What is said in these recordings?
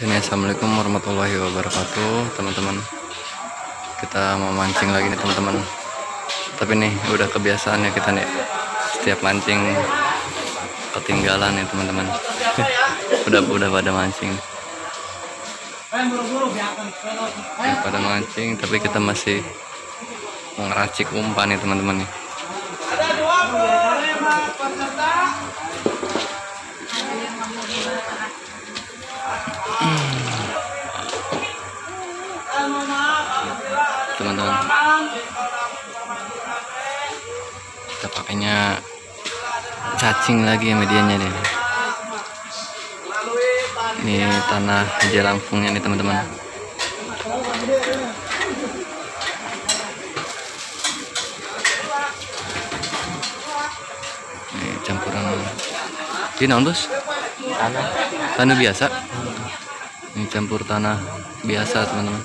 Ini assalamualaikum warahmatullahi wabarakatuh, teman-teman. Kita mau mancing lagi nih, teman-teman. Tapi nih udah kebiasaan ya kita nih, setiap mancing ketinggalan nih, teman-teman. udah pada mancing. Pada mancing, tapi kita masih ngeracik umpan nih, teman-teman nih. Teman-teman, kita pakainya cacing lagi ya medianya nih. Ini tanah jelangkungnya nih, teman-teman. Ini campuran ini naon, Bos? Tanah biasa. Ini campur tanah biasa, teman-teman.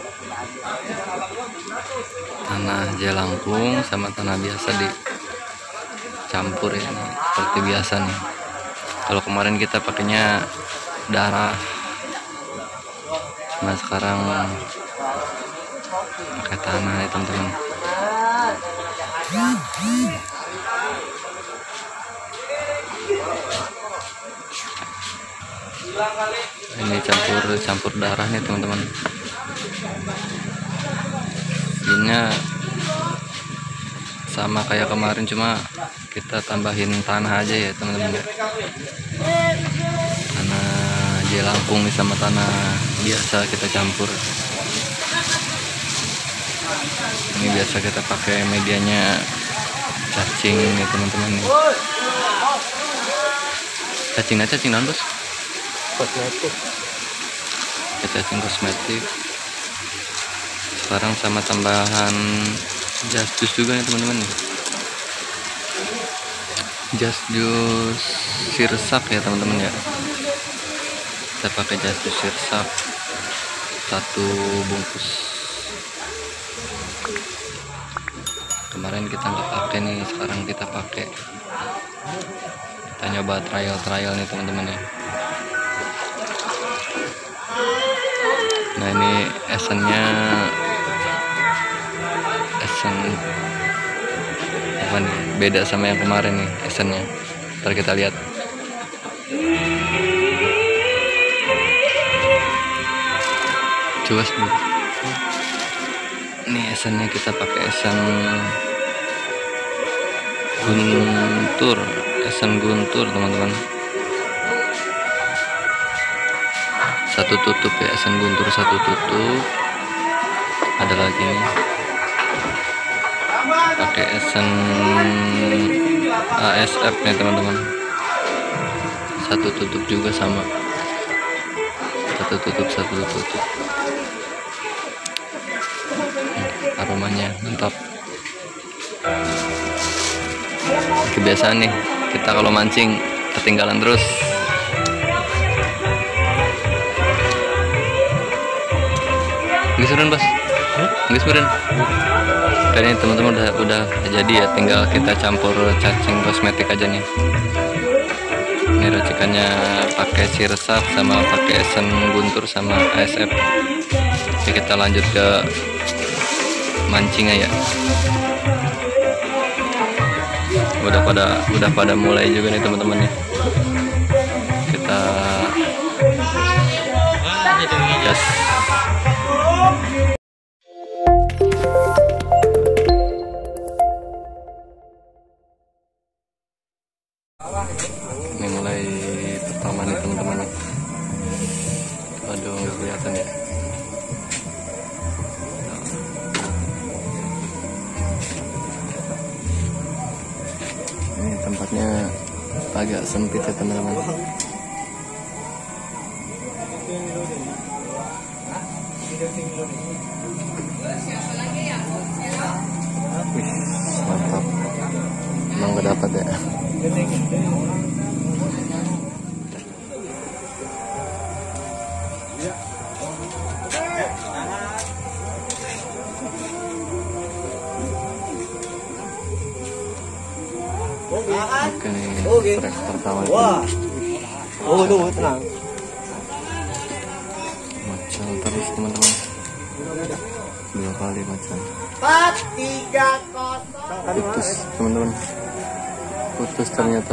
Tanah jelangkung sama tanah biasa dicampur ya, nih, seperti biasa nih. Kalau kemarin kita pakainya darah, nah sekarang pakai tanah ya, teman-teman. Ini campur darah nih, teman-teman. Ini sama kayak kemarin, cuma kita tambahin tanah aja ya, teman-teman. Tanah jelangkung nih sama tanah biasa kita campur. Ini biasa kita pakai medianya cacing nih, teman-teman. Cacing naon, Bos? Kosmetik. Cacing kosmetik. Sekarang sama tambahan just juice juga nih, teman-teman. Just juice sirsak ya, teman-teman ya. Kita pakai just juice sirsak 1 bungkus. Kemarin kita nggak pakai nih, sekarang kita pakai. Kita nyoba trial nih, teman-teman ya. Nah, ini esennya apa nih, beda sama yang kemarin nih esennya. Ntar kita lihat. Cuas Bu. Ini esennya kita pakai esen guntur, teman-teman. 1 tutup ya, esen guntur 1 tutup. Ada lagi nih, pakai esen ASF nih, teman-teman. 1 tutup juga sama. 1 tutup. Aromanya mantap. Kebiasaan nih kita kalau mancing ketinggalan terus. Nggak surun, Bos? Nggak surun. Kayaknya teman-teman udah jadi ya, tinggal kita campur cacing kosmetik aja nih. Ini racikannya pakai sirsak sama pakai esen guntur sama ASF. Oke, kita lanjut ke mancingnya ya. Udah pada mulai juga nih, teman-teman nih. Kita gas. Ini mulai pertama nih, teman-teman. Aduh, nggak kelihatan ya. Ini tempatnya agak sempit ya, teman-teman. Wih, mantap. Emang gak dapat ya. Oke, strike pertama. Wah. Oh, tenang. terus teman-teman, 2 kali macan. 4-3-0. Putus teman-teman, putus ternyata.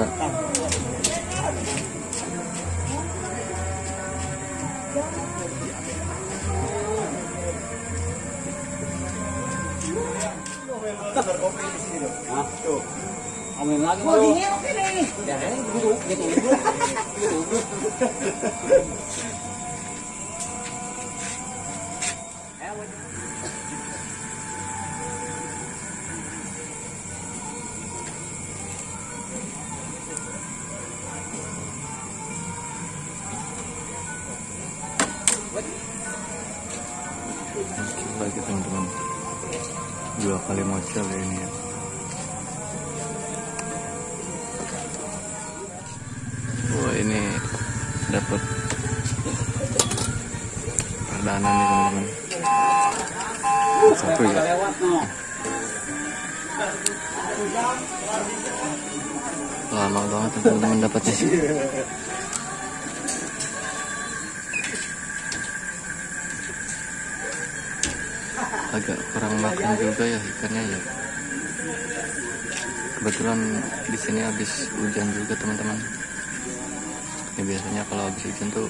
Amin lagi. Oh, ini oke nih. Ya, gitu. Oke lagi teman-teman, 2 kali mocel ya ini ya. Wah ini dapat perdana nih teman-teman. Satu ya. Lama banget teman-teman dapatnya sih. Agak kurang makan juga ya ikannya ya. Kebetulan di sini habis hujan juga teman-teman. Ya biasanya kalau habis hujan tuh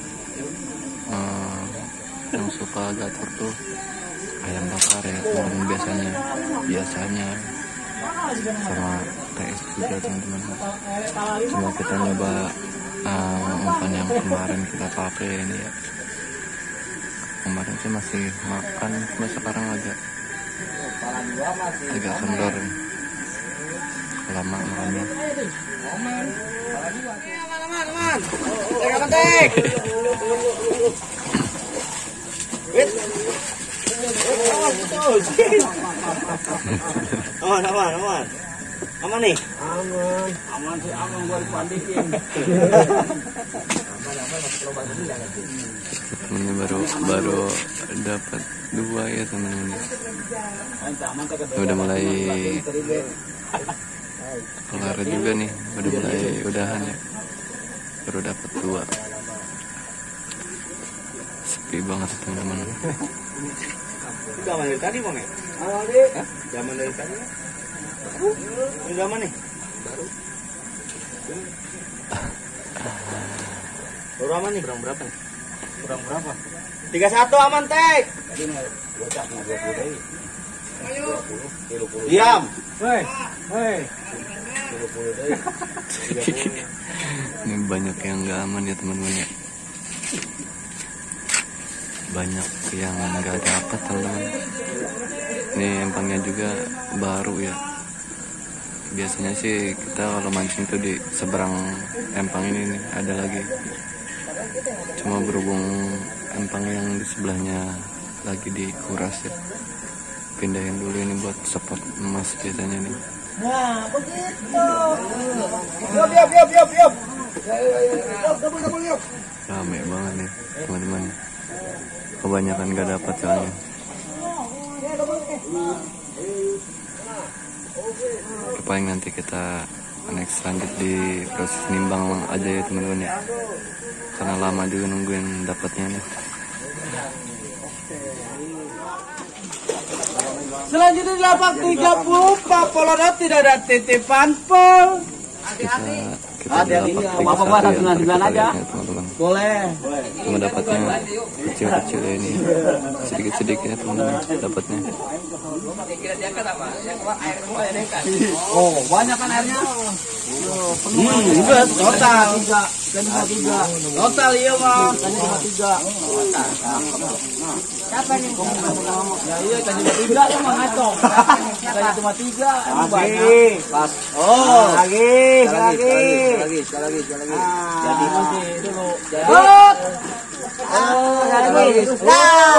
yang suka gator tuh ayam bakar ya teman-teman, biasanya sama TS juga teman-teman. Cuma kita nyoba umpan yang kemarin kita pakai ini ya. Kemarin sih masih makan, cuma sekarang agak kendor, lama makannya. Aman nih. Aman gua dipandikin. Ini baru dapat 2 ya teman-teman. Udah mulai kelar juga nih, udah mulai udahan ya. Baru dapat 2. Sepi banget teman-teman. Zaman dari tadi bang ya? Zaman dari tadi. Ini zaman nih. Baru aman nih, kurang berapa nih? Kurang berapa? 31 aman tek. Tadi bocahnya 20 deh. Diam. Hei. 20 deh. Ini banyak yang nggak aman ya teman-teman ya. Banyak yang nggak dapat teman-teman. Ini empangnya juga baru ya. Biasanya sih kita kalau mancing tuh di seberang empang ini nih ada lagi. Cuma berhubung empang yang di sebelahnya lagi dikuras ya, pindahin dulu ini buat spot emas biasanya nih. Nah, begitu. Yop. Rame banget nih teman-teman. Kebanyakan gak dapat soalnya. Paling nanti kita next lanjut di proses nimbang aja ya teman-teman ya. Karena lama juga nungguin dapatnya nih. Selanjutnya di lapak 30 Pak Polodot tidak ada titipan pol. Kita di lapak 31 ya teman-teman. Boleh. Cuma dapatnya kecil-kecil ya ini, sedikit-sedikit ya teman-teman dapatnya. Oh, banyak kan airnya? Juga total. Total iya mah. Siapa nih? Ya iya kan cuma 3 ya mah ngaco. Kan cuma 3. Lagi. Pas. Oh, lagi. Jadi nanti dulu. Oh, lagi. Nah,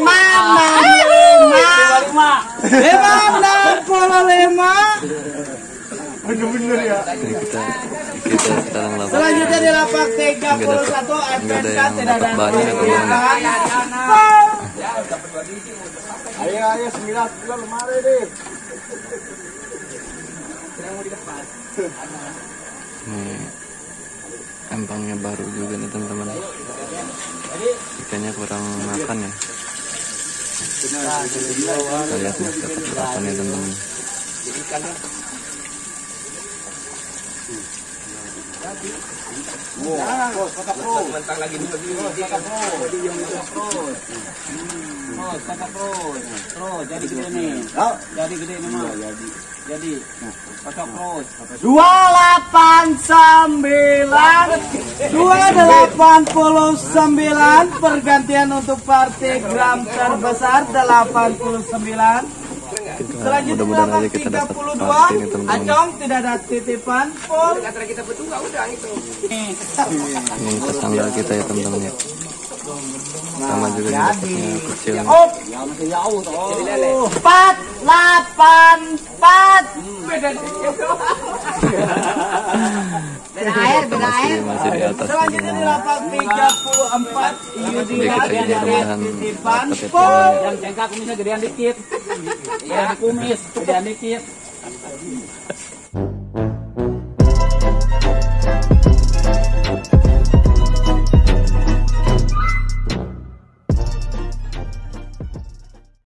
5. Bener-bener ya. Jadi kita sekarang lapak. Selanjutnya di lapak 31 FNK tidak ada banyak teman-teman. Ayo 9 lemari deh. Ini empangnya baru juga nih teman-teman. Kita kayaknya kurang makan ya. Kita lihat mas dapat berapa nih teman-teman. Mentang lagi di begini. Terus jadi gede nih. Jadi gede nih mas. Jadi kocok terus. 289 pergantian untuk partai gram terbesar 89. Selanjutnya Mudah-mudahan aja kita dapat 32. pasti nih teman-teman. Acong tidak ada titipan. Pol. Ini tetangga kita ya teman-teman ya. Sama juga nih dapatnya kecil. Oh, ya masih jauh tuh. 484. Beda Masih di atas. Selanjutnya di lapak 34 Yudi Oke, kita juga mudah-mudahan titipan. dapat ya teman-teman ya. Yang cengkak kumisnya gedean dikit. Ya kumis gedean dikit.